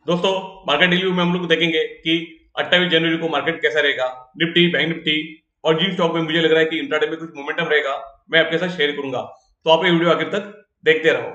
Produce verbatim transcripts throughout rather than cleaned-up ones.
दोस्तों, market review में हम लोग देखेंगे कि अट्ठाईस जनवरी को मार्केट कैसा रहेगा। निफ्टी, बैंक निफ्टी और जिन स्टॉक में मुझे लग रहा है कि इंट्राडे में कुछ मोमेंटम रहेगा, मैं आपके साथ शेयर करूंगा। तो आप ये वीडियो आखिर तक देखते रहो।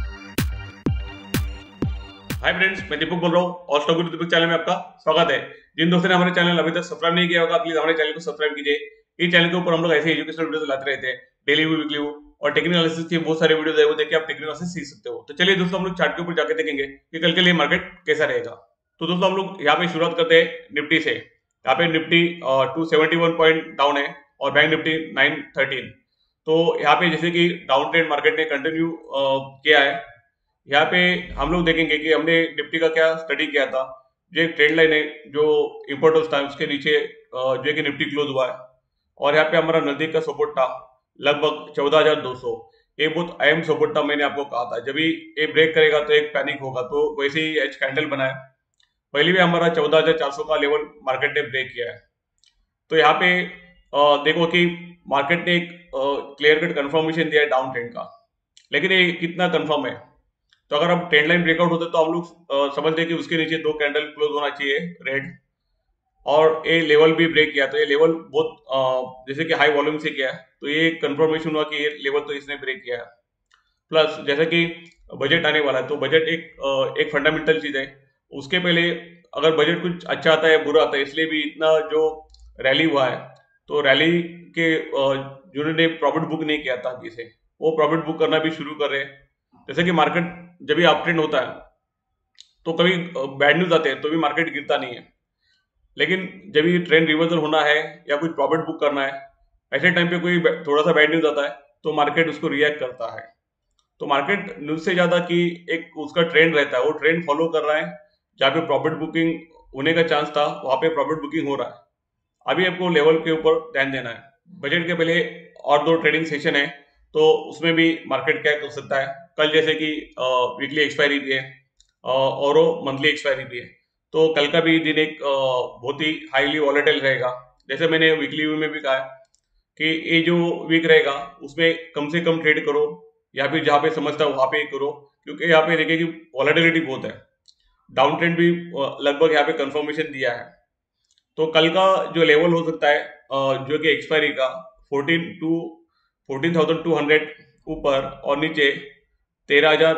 हाय फ्रेंड्स, मैं दीपक बोल रहा हूँ और स्टॉक गुरु दीपक चैनल में आपका स्वागत है। जिन दोस्तों ने हमारे चैनल अभी तक सब्सक्राइब नहीं किया होगा, प्लीज हमारे चैनल को सब्सक्राइब कीजिए। इस चैनल के ऊपर हम लोग ऐसे एजुकेशनल वीडियोस लाते रहते हैं, डेली व्यू, वीकली व्यू और टेक्निकल एनालिसिस के बहुत सारे वीडियोस है, वो देखिए आप टेक्निकल एनालिसिस सीख सकते हो। तो चलिए दोस्तों, हम लोग चार्ट के ऊपर जाके देखेंगे कि कल के लिए मार्केट कैसा रहेगा। तो दोस्तों, हम लोग यहाँ पे शुरुआत करते हैं निफ्टी से। यहाँ पे Nifty two seventy one point down है और बैंक निफ्टी नाइन थर्टीन। तो यहाँ पे जैसे कि डाउन ट्रेंड मार्केट ने कंटिन्यू किया है। यहाँ पे हम लोग देखेंगे कि हमने निफ्टी का क्या स्टडी किया था। जो एक ट्रेंड लाइन है जो इम्पोर्टेंस था, उसके नीचे जो है कि निफ्टी क्लोज हुआ है और यहाँ पे हमारा नजदीक का सपोर्ट था लगभग चौदह हजार दो सौ। ये बहुत अहम सपोर्ट था, मैंने आपको कहा था जब भी ये ब्रेक करेगा तो एक पैनिक होगा। तो वैसे ही एच कैंडल बनाया, पहले भी हमारा चौदह हजार चार सौ का लेवल मार्केट ने ब्रेक किया है। तो यहाँ पे आ, देखो कि मार्केट ने एक क्लियर कट कंफर्मेशन दिया है डाउन ट्रेंड का, लेकिन ये कितना कंफर्म है। तो अगर अब ट्रेंड लाइन ब्रेकआउट होते तो हम लोग समझते हैं कि उसके नीचे दो कैंडल क्लोज होना चाहिए रेड, और ये लेवल भी ब्रेक किया। तो ये लेवल बहुत जैसे कि हाई वॉल्यूम से किया है, तो ये कंफर्मेशन हुआ कि ये लेवल तो इसने ब्रेक किया है। प्लस जैसे कि बजट आने वाला है, तो बजट एक एक फंडामेंटल चीज है। उसके पहले अगर बजट कुछ अच्छा आता है बुरा आता है, इसलिए भी इतना जो रैली हुआ है, तो रैली के जिन्होंने प्रॉफिट बुक नहीं किया था जिसे, वो प्रॉफिट बुक करना भी शुरू कर रहे हैं। जैसे कि मार्केट जब भी अप ट्रेंड होता है तो कभी बैड न्यूज आते हैं तो भी मार्केट गिरता नहीं है, लेकिन जब ये ट्रेंड रिवर्सल होना है या कुछ प्रॉफिट बुक करना है, ऐसे टाइम पे कोई थोड़ा सा बैड न्यूज आता है तो मार्केट उसको रिएक्ट करता है। तो मार्केट न्यूज से ज्यादा कि एक उसका ट्रेंड रहता है, वो ट्रेंड फॉलो कर रहा है। जहाँ पे प्रॉफिट बुकिंग होने का चांस था वहां पे प्रॉफिट बुकिंग हो रहा है। अभी आपको लेवल के ऊपर ध्यान देना है। बजट के पहले और दो ट्रेडिंग सेशन है, तो उसमें भी मार्केट क्या कर सकता है। कल जैसे कि वीकली एक्सपायरी भी है और मंथली एक्सपायरी भी है, तो कल का भी दिन एक बहुत ही हाईली वॉलेटाइल रहेगा। जैसे मैंने वीकली व्यू में भी कहा कि ये जो वीक रहेगा उसमें कम से कम ट्रेड करो, या फिर जहाँ पे समझता है वहां पे करो, क्योंकि यहाँ पे देखिए कि वॉलेटिलिटी बहुत है। डाउन ट्रेंड भी लगभग यहाँ पे कंफर्मेशन दिया है। तो कल का जो लेवल हो सकता है जो कि एक्सपायरी का fourteen two fourteen thousand two hundred ऊपर और नीचे तेरह हजार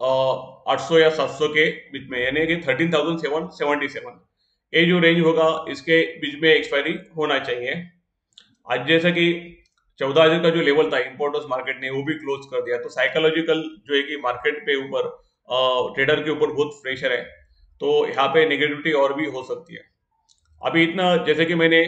आठ सौ या सात सौ के बीच में, यानी कि thirteen thousand seven seventy seven, ये जो रेंज होगा इसके बीच में एक्सपायरी होना चाहिए। आज जैसा कि चौदह हजार का जो लेवल था इम्पोर्टर्स मार्केट ने वो भी क्लोज कर दिया। तो साइकोलॉजिकल जो है कि मार्केट पे ऊपर ट्रेडर के ऊपर बहुत प्रेशर है, तो यहाँ पे नेगेटिविटी और भी हो सकती है। अभी इतना जैसे कि मैंने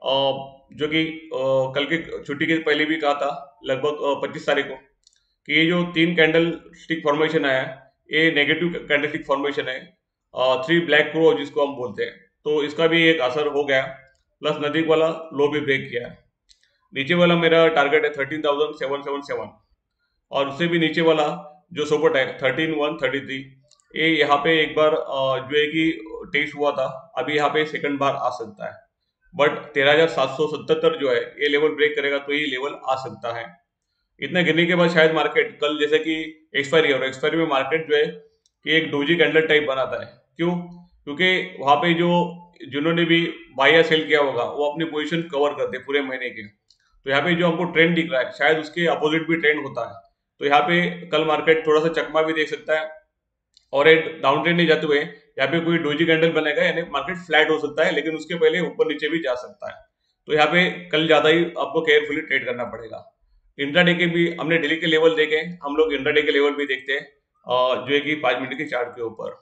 जो कि कल के छुट्टी के पहले भी कहा था लगभग पच्चीस तारीख को कि ये जो तीन कैंडल स्टिक फॉर्मेशन आया है, ये नेगेटिव कैंडल स्टिक फॉर्मेशन है, थ्री ब्लैक क्रो जिसको हम बोलते हैं। तो इसका भी एक असर हो गया, प्लस नजदीक वाला लो भी ब्रेक किया है। नीचे वाला मेरा टारगेट है thirteen thousand seven seven seven, और उससे भी नीचे वाला जो सपोर्ट है थर्टीन वन थर्टी थ्री। ये यहाँ पे एक बार जो है कि टेस्ट हुआ था, अभी यहाँ पे सेकंड बार आ सकता है। बट तेरह हजार सात सौ सतहत्तर जो है ये लेवल ब्रेक करेगा तो ये लेवल आ सकता है। इतना गिरने के बाद शायद मार्केट कल जैसे कि एक्सपायरी और एक्सपायरी में मार्केट जो है कि एक डोजी कैंडल टाइप बनाता है। क्यों? क्योंकि वहां पे जो जिन्होंने भी बाय या सेल किया होगा वो अपनी पोजीशन कवर करते पूरे महीने के। तो यहाँ पे जो हमको ट्रेंड दिख रहा है शायद उसके अपोजिट भी ट्रेंड होता है। तो यहाँ पे कल मार्केट थोड़ा सा चकमा भी देख सकता है, और एक डाउन ट्रेंड नहीं जाते हुए यहाँ पे कोई डोजी कैंडल बनेगा, यानी मार्केट फ्लैट हो सकता है, लेकिन उसके पहले ऊपर नीचे भी जा सकता है। तो यहाँ पे कल ज्यादा ही आपको केयरफुली ट्रेड करना पड़ेगा। इंट्राडे के भी हमने डेली के लेवल देखे, हम लोग इंट्राडे के लेवल भी देखते हैं जो है कि पांच मिनट के चार्ट के ऊपर।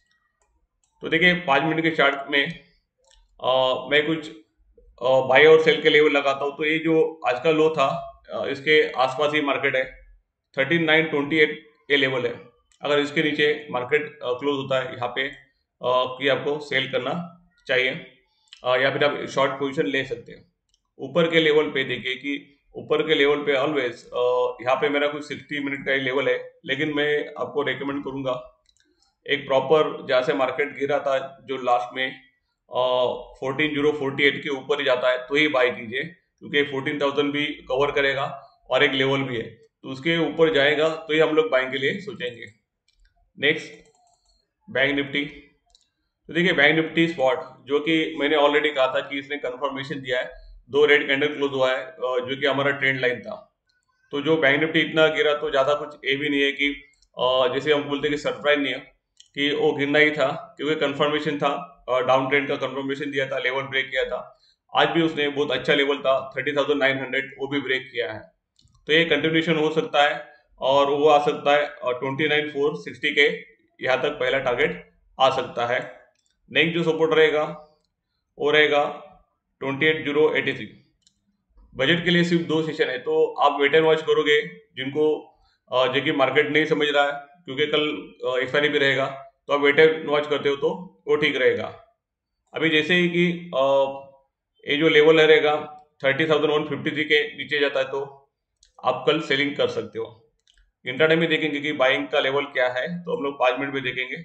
तो देखिए पांच मिनट के चार्ट में आ, मैं कुछ बाय और सेल के लेवल लगाता हूँ। तो ये जो आज का लो था आ, इसके आसपास ही मार्केट है, थर्टीन नाइन ट्वेंटी एट ये लेवल है। अगर इसके नीचे मार्केट क्लोज होता है यहाँ पे कि आपको सेल करना चाहिए, आ, या फिर आप शॉर्ट पोजीशन ले सकते हैं। ऊपर के लेवल पे देखिए कि ऊपर के लेवल पे ऑलवेज यहाँ पे मेरा कुछ सिक्सटी मिनट का ही लेवल है, लेकिन मैं आपको रेकमेंड करूंगा एक प्रॉपर जहाँ से मार्केट गिरा था जो लास्ट में फोर्टीन जीरो फोर्टी एट के ऊपर ही जाता है तो ही बाय कीजिए, क्योंकि फोर्टीन थाउजेंड भी कवर करेगा और एक लेवल भी है, तो उसके ऊपर जाएगा तो ही हम लोग बाइंग के लिए सोचेंगे। नेक्स्ट बैंक निफ्टी, तो देखिए बैंक निफ्टी स्पॉट जो कि मैंने ऑलरेडी कहा था कि इसने कंफर्मेशन दिया है, दो रेड कैंडल क्लोज हुआ है अ, जो कि हमारा ट्रेंड लाइन था। तो जो बैंक निफ्टी इतना गिरा तो ज्यादा कुछ ये भी नहीं है कि अ, जैसे हम बोलते हैं कि सरप्राइज नहीं है कि वो गिरना ही था, क्योंकि कंफर्मेशन था, डाउन ट्रेंड का कंफर्मेशन दिया था, लेवल ब्रेक किया था। आज भी उसने बहुत अच्छा लेवल था थर्टी थाउजेंड नाइन हंड्रेड वो भी ब्रेक किया है। तो ये कंटिन्यूशन हो सकता है और वो आ सकता है ट्वेंटी नाइन फोर सिक्सटी के यहाँ तक पहला टारगेट आ सकता है। नेक्स्ट जो सपोर्ट रहेगा वो रहेगा twenty eight zero eighty three. Budget के लिए सिर्फ दो सेशन है, तो आप वेट एंड वॉच करोगे जिनको अ, जो कि मार्केट नहीं समझ रहा है, क्योंकि कल एक्सपायरी भी रहेगा, तो आप वेट एंड वॉच करते हो तो वो ठीक रहेगा। अभी जैसे ही कि अ, ये जो लेवल रहेगा thirty thousand one fifty three के नीचे जाता है तो आप कल सेलिंग कर सकते हो। इंट्राडे में देखेंगे कि बाइंग का लेवल क्या है, तो हम लोग पाँच मिनट में देखेंगे।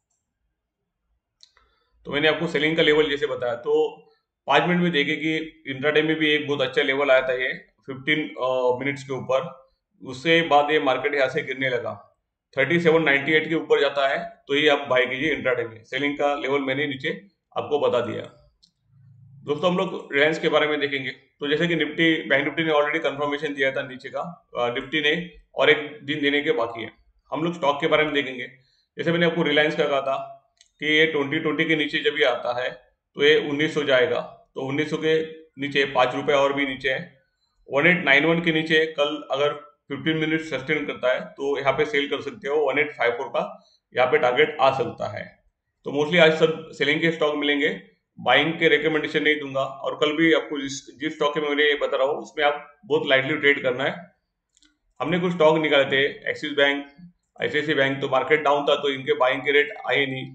तो मैंने आपको सेलिंग का लेवल जैसे बताया, तो पाँच मिनट में देखें कि इंट्राडे में भी एक बहुत अच्छा लेवल आया था ये फिफ्टीन मिनट्स के ऊपर। उससे बाद ये मार्केट यहाँ से गिरने लगा, थर्टी सेवन नाइन्टी एट के ऊपर जाता है तो ये आप बाय कीजिए इंट्राडे में। सेलिंग का लेवल मैंने नीचे आपको बता दिया। दोस्तों हम लोग रिलायंस के बारे में देखेंगे। तो जैसे कि निफ्टी बैंक निफ्टी ने ऑलरेडी कंफर्मेशन दिया था नीचे का, अ, निफ्टी ने और एक दिन देने के बाकी है। हम लोग स्टॉक के बारे में देखेंगे। जैसे मैंने आपको रिलायंस का कहा था कि ये ट्वेंटी ट्वेंटी के नीचे जब ये आता है तो ये उन्नीस सौ जाएगा, तो उन्नीस सौ के नीचे पाँच रुपए और भी नीचे है। वन एट नाइन वन के नीचे कल अगर फिफ्टीन मिनट सस्टेन करता है तो यहाँ पे सेल कर सकते हो। वन एट फाइव फोर का यहाँ पे टारगेट आ सकता है। तो मोस्टली आज सब सेलिंग के स्टॉक मिलेंगे, बाइंग के रिकमेंडेशन नहीं दूंगा। और कल भी आपको जिस जिस स्टॉक के मैंने बता रहा हूँ उसमें आप बहुत लाइटली ट्रेड करना है। हमने कुछ स्टॉक निकाले थे, एक्सिस बैंक, आईसीआईसीआई बैंक, तो मार्केट डाउन था तो इनके बाइंग के रेट आए नहीं।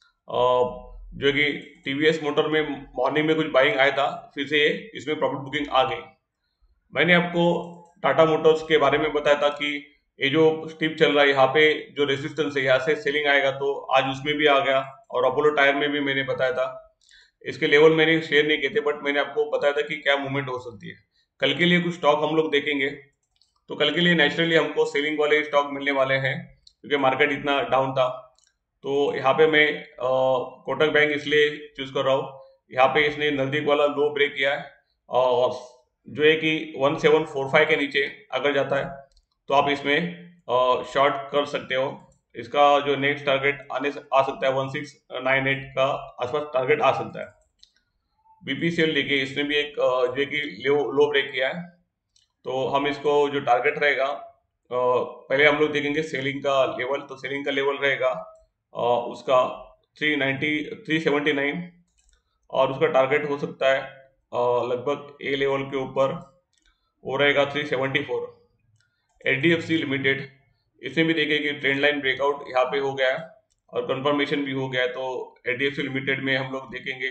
अ, जो कि टीवीएस मोटर में मॉर्निंग में कुछ बाइंग आया था, फिर से ये इसमें प्रॉफिट बुकिंग आ गई। मैंने आपको टाटा मोटर्स के बारे में बताया था कि ये जो स्टीप चल रहा है यहाँ पे जो रेजिस्टेंस है यहाँ से सेलिंग आएगा, तो आज उसमें भी आ गया। और अपोलो टायर में भी मैंने बताया था, इसके लेवल मैंने शेयर नहीं किए थे बट मैंने आपको बताया था कि क्या मूवमेंट हो सकती है। कल के लिए कुछ स्टॉक हम लोग देखेंगे। तो कल के लिए नेचुरली हमको सेलिंग वाले स्टॉक मिलने वाले हैं, क्योंकि मार्केट इतना डाउन था। तो यहाँ पे मैं अ, कोटक बैंक इसलिए चूज कर रहा हूँ, यहाँ पे इसने नजदीक वाला लो ब्रेक किया है और जो है कि वन सेवन फोर फाइव के नीचे अगर जाता है तो आप इसमें शॉर्ट कर सकते हो। इसका जो नेक्स्ट टारगेट आने आ सकता है वन सिक्स नाइन एट का आसपास टारगेट आ सकता है। बीपीसीएल देखिए इसने भी एक अ, जो है कि लो लो ब्रेक किया है, तो हम इसको जो टारगेट रहेगा, अ, पहले हम लोग देखेंगे सेलिंग का लेवल। तो सेलिंग का लेवल रहेगा अ, उसका three ninety three seventy nine और उसका टारगेट हो सकता है अ, लगभग ए लेवल के ऊपर वो रहेगा three seventy four. H D F C limited, इसमें भी देखिए कि ट्रेंड लाइन ब्रेकआउट यहाँ पे हो गया है और कंफर्मेशन भी हो गया है। तो H D F C limited में हम लोग देखेंगे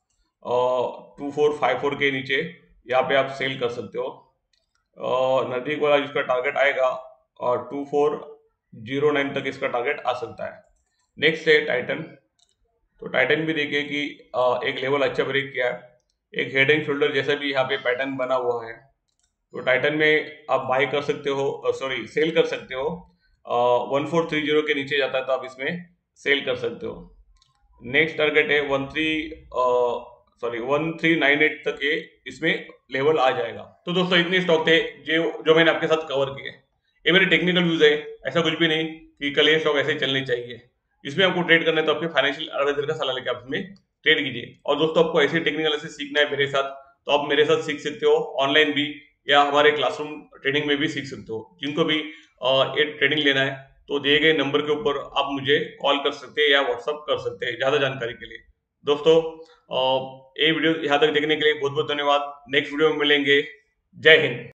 टू फोर फाइव फोर के नीचे यहाँ पे आप सेल कर सकते हो। अ, नजदीक वाला जिसका टारगेट आएगा और टू फोर जीरो नाइन तक इसका टारगेट आ सकता है। नेक्स्ट है टाइटन। तो टाइटन भी देखिए कि अ, एक लेवल अच्छा ब्रेक किया है, एक हेड एंड शोल्डर जैसा भी यहाँ पे पैटर्न बना हुआ है। तो टाइटन में आप बाय कर सकते हो, सॉरी सेल कर सकते हो। वन फोर थ्री जीरो के नीचे जाता है तो आप इसमें सेल कर सकते हो। नेक्स्ट टारगेट है one three sorry one three nine eight तक ये इसमें लेवल आ जाएगा। तो दोस्तों इतने स्टॉक थे जो जो मैंने आपके साथ कवर किए। ये मेरे टेक्निकल व्यूज है, ऐसा कुछ भी नहीं कि कल ये स्टॉक ऐसे ही चलने चाहिए। इसमें आपको ट्रेड करना है तो आपके फाइनेंशियल एडवाइजर का सलाह लेके आप इसमें ट्रेड कीजिए। और दोस्तों आपको ऐसे टेक्निकल ऐसे सीखना है मेरे साथ, तो आप मेरे साथ सीख सकते हो ऑनलाइन भी, या हमारे क्लासरूम ट्रेनिंग में भी सीख सकते हो। जिनको भी अ, ये ट्रेनिंग लेना है तो दिए गए नंबर के ऊपर आप मुझे कॉल कर सकते हैं या व्हाट्सअप कर सकते हैं ज्यादा जानकारी के लिए। दोस्तों अ, ये वीडियो यहाँ तक देखने के लिए बहुत बहुत धन्यवाद। नेक्स्ट वीडियो में मिलेंगे। जय हिंद।